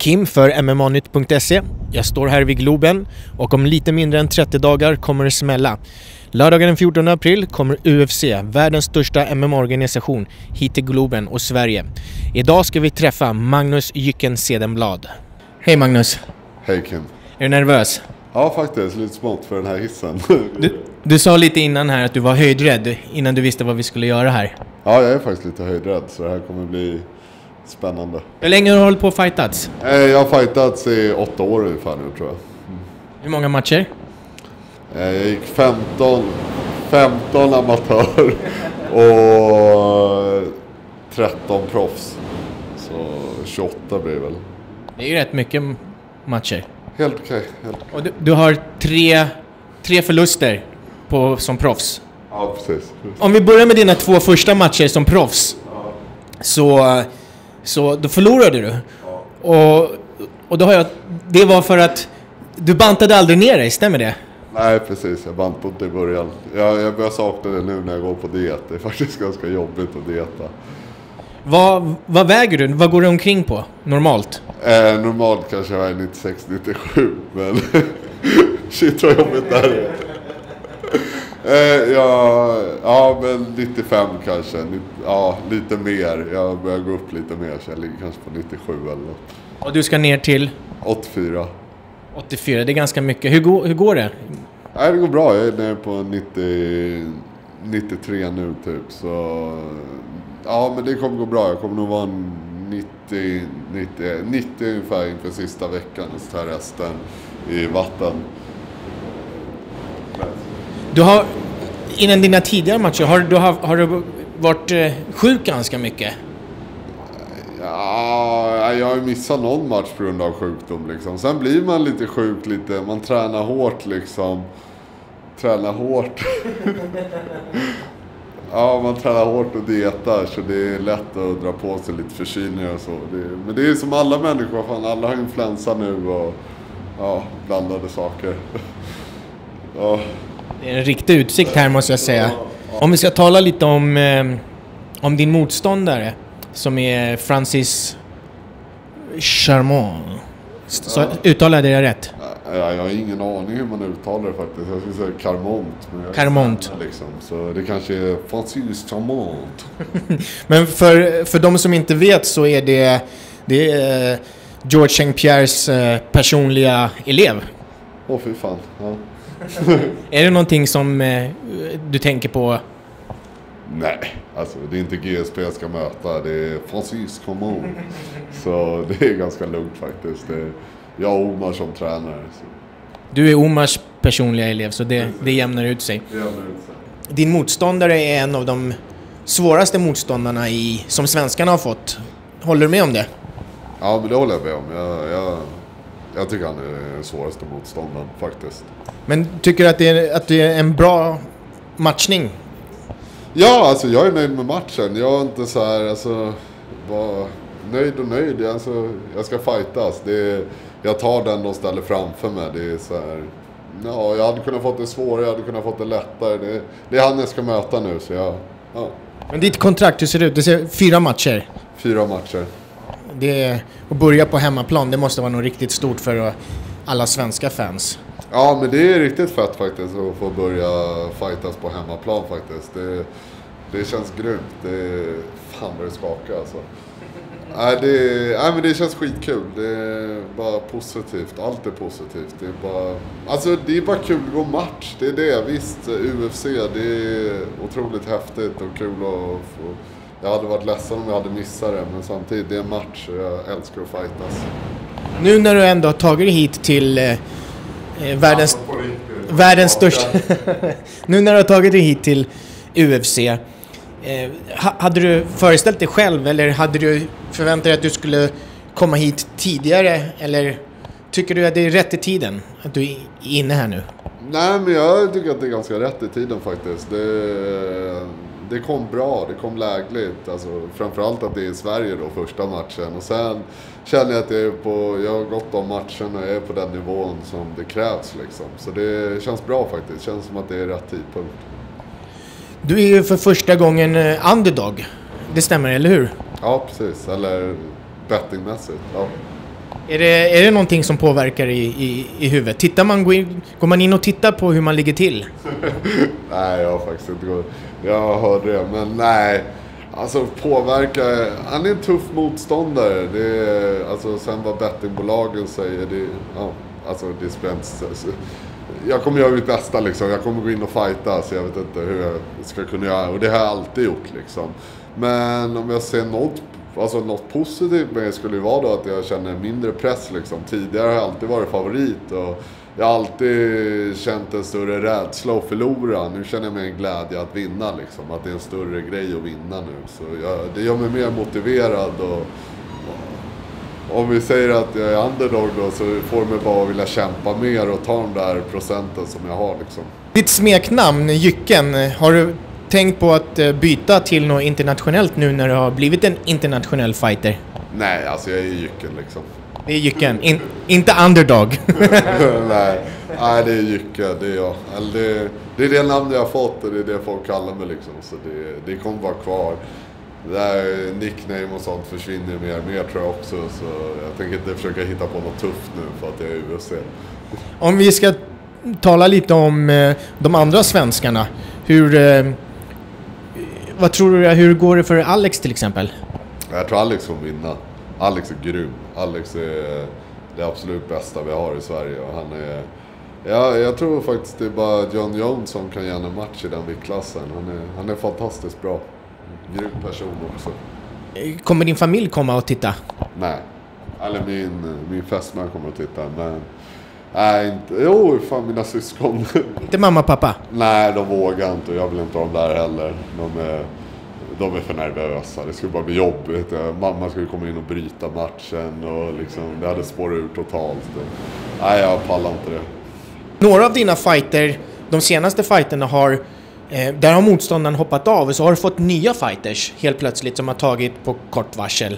Kim för MMAnytt.se. Jag står här vid Globen och om lite mindre än 30 dagar kommer det smälla. Lördagen den 14 april kommer UFC, världens största MMA-organisation, hit till Globen och Sverige. Idag ska vi träffa Magnus Jycken Cedenblad. Hej Magnus. Hej Kim. Är du nervös? Ja faktiskt, lite smått för den här hissen. Du sa lite innan här att du var höjdrädd innan du visste vad vi skulle göra här. Ja, jag är faktiskt lite höjdrädd så det här kommer bli spännande. Hur länge har du hållit på att fightats? Jag har fightats i 8 år ungefär nu tror jag. Hur många matcher? Jag gick 15 amatör och 13 proffs. Så 28 blir det väl. Det är ju rätt mycket matcher. Helt okej. Och du har tre förluster som proffs. Ja, precis. Om vi börjar med dina 2 första matcher som proffs. Så då förlorade du. Och då det var för att du bantade aldrig ner dig, stämmer det? Nej, precis. Jag band på det i början. Jag börjar sakna det nu när jag går på diet. Det är faktiskt ganska jobbigt att dieta. Vad väger du? Vad går du omkring på normalt? Normalt kanske jag är 96-97, men shit vad jobbigt det här är. Ja, men 95 kanske. Ja, lite mer. Jag börjar gå upp lite mer så jag ligger kanske på 97 eller något. Och du ska ner till? 84. 84, det är ganska mycket. Hur går det? Nej, det går bra. Jag är nere på 93 nu typ. Så ja, men det kommer gå bra. Jag kommer nog vara 90 ungefär inför sista veckan. Och så tar resten i vatten. Du har, innan dina tidigare matcher, har du varit sjuk ganska mycket? Ja, jag har missat någon match på grund av sjukdom liksom. Sen blir man lite sjuk man tränar hårt liksom. Ja, man tränar hårt och dietar så det är lätt att dra på sig lite förkylningar och så. Men det är som alla människor, fan, alla har influensa nu och blandade saker. Ja. Det är en riktig utsikt här måste jag säga. Om vi ska tala lite om din motståndare som är Francis Charmant. Så uttalade jag det rätt? Jag har ingen aning hur man uttalar det faktiskt. Jag skulle säga Carmont. Carmont. Liksom. Så det kanske är Francis Charmant. Men för de som inte vet så är det Georges St-Pierres personliga elev. Åh fy fan, ja. Är det någonting som du tänker på? Nej, alltså det är inte GSP jag ska möta, det är Francis Charmant. Så det är ganska lugnt faktiskt. Jag och Omar som tränare. Så. Du är Omars personliga elev så det jämnar ut sig. Din motståndare är en av de svåraste motståndarna som svenskarna har fått. Håller du med om det? Ja, men det håller jag med om. Jag tycker han är den svåraste motståndaren faktiskt. Men tycker du att det är en bra matchning? Ja, alltså jag är nöjd med matchen. Jag är inte så här, alltså, bara nöjd. Alltså, jag ska fightas. Jag tar den och ställer framför mig. Det är så här, ja, jag hade kunnat fått det svårare, jag hade kunnat fått det lättare. Det är han jag ska möta nu, så ja. Men ditt kontrakt, hur ser det ut? Det ser 4 matcher. 4 matcher. Att börja på hemmaplan, det måste vara något riktigt stort för alla svenska fans. Ja, men det är riktigt fett faktiskt att få börja fightas på hemmaplan faktiskt. Det känns grymt. Fan vad det skakar alltså. Nej, men det känns skitkul. Det är bara positivt. Allt är positivt. Det är bara kul att gå match. Det är det. Visst, UFC, det är otroligt häftigt och kul att få. Jag hade varit ledsen om jag hade missat det, men samtidigt, det är en match och jag älskar att fightas. Nu när du ändå har tagit dig hit till världens största... Nu när du har tagit dig hit till UFC, hade du föreställt dig själv eller hade du förväntat dig att du skulle komma hit tidigare? Eller tycker du att det är rätt i tiden att du är inne här nu? Nej, men jag tycker att det är ganska rätt i tiden faktiskt. Det kom bra, det kom lägligt. Alltså, framförallt att det är i Sverige då, första matchen. Och sen känner jag att jag har gått om matchen och är på den nivån som det krävs liksom. Så det känns bra faktiskt, det känns som att det är rätt tidpunkt. Du är ju för första gången underdog, det stämmer eller hur? Ja, precis, eller bettingmässigt, ja. Är det någonting som påverkar i huvudet? Går man in och tittar på hur man ligger till? Nej, jag har faktiskt inte gått. Jag hörde det, men nej. Alltså påverka, han är en tuff motståndare. Alltså sen vad bettingbolagen säger, det spelar inte. Jag kommer göra mitt bästa liksom. Jag kommer gå in och fighta, så jag vet inte hur jag ska kunna göra. Och det har jag alltid gjort liksom. Men om jag ser något positivt med det skulle ju vara då att jag känner mindre press liksom. Tidigare har jag alltid varit favorit och jag har alltid känt en större rädsla att förlora. Nu känner jag mig en glädje att vinna liksom. Att det är en större grej att vinna nu. Så det gör mig mer motiverad och om vi säger att jag är underdog då, så får mig bara vilja kämpa mer och ta de där procenten som jag har liksom. Ditt smeknamn, Jycken, har du tänkt på att byta till något internationellt nu när du har blivit en internationell fighter? Nej, alltså jag är Jycken liksom. Det är Jycken, inte underdog. Nej, det är Jycken, det är jag. Det är det namn jag har fått och det är det folk kallar mig liksom. Så det kommer vara kvar. Det där nickname och sånt försvinner mer och mer tror jag också. Så jag tänker inte försöka hitta på något tufft nu för att jag är UFC. Om vi ska tala lite om de andra svenskarna. Vad tror du, hur går det för Alex till exempel? Jag tror Alex kommer vinna. Alex är grym. Alex är det absolut bästa vi har i Sverige. Och han är, jag tror faktiskt det är bara John Jones som kan göra en match i den viktklassen. Han är fantastiskt bra. Grym person också. Kommer din familj komma och titta? Nej. Eller min fästman kommer att titta. Men nej, inte. Jo, fan mina syskon. Inte mamma och pappa? Nej, de vågar inte. Jag vill inte ha dem där heller. De är för nervösa. Det skulle bara bli jobbigt. Mamma skulle komma in och bryta matchen. Och liksom, det hade spårat ur totalt. Nej, jag pallar inte det. Några av dina fighter, de senaste fighterna där har motståndaren hoppat av. Och så har du fått nya fighters helt plötsligt som har tagit på kort varsel.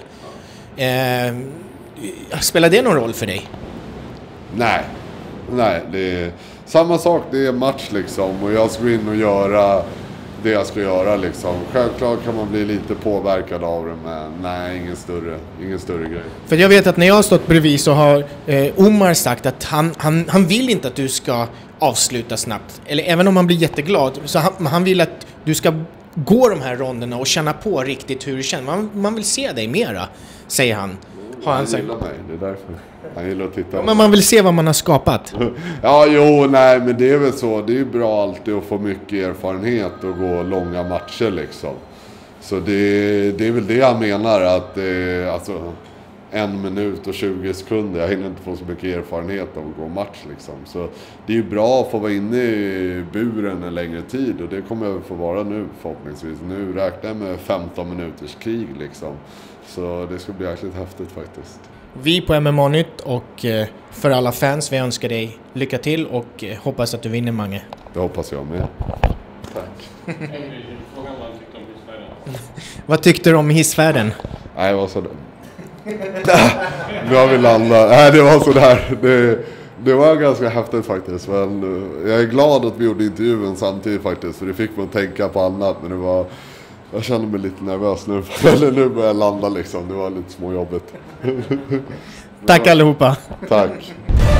Spelar det någon roll för dig? Nej, det är samma sak. Det är match liksom. Och jag ska gå in och göra det jag ska göra liksom. Självklart kan man bli lite påverkad av det, men nej, ingen större grej. För jag vet att när jag har stått bredvid så har Omar sagt att han vill inte att du ska avsluta snabbt. Eller även om han blir jätteglad, så han vill att du ska gå de här ronderna och känna på riktigt hur det känns. Man vill se dig mera, säger han. Han gillar mig, det är därför. Han gillar att titta. Men man vill se vad man har skapat. Nej, men det är väl så. Det är bra alltid att få mycket erfarenhet och gå långa matcher liksom. Så det är väl det jag menar, att alltså 1 minut och 20 sekunder. Jag hinner inte få så mycket erfarenhet av att gå match liksom. Så det är ju bra att få vara inne i buren en längre tid. Och det kommer jag få vara nu förhoppningsvis. Nu räknar jag med 15 minuters krig liksom. Så det ska bli jäkligt häftigt faktiskt. Vi på MMA-nytt och för alla fans, vi önskar dig lycka till och hoppas att du vinner, Mange. Det hoppas jag med. Tack. Vad tyckte du om hissfärden? Nej, det var sådär. Nu har vi landat. Nej, det var sådär. Det var ganska häftigt faktiskt. Men jag är glad att vi gjorde intervjun samtidigt faktiskt. För det fick mig att tänka på annat. Men det var... Jag känner mig lite nervös nu. Eller nu börjar jag landa liksom. Det var lite småjobbigt. Tack allihopa. Tack.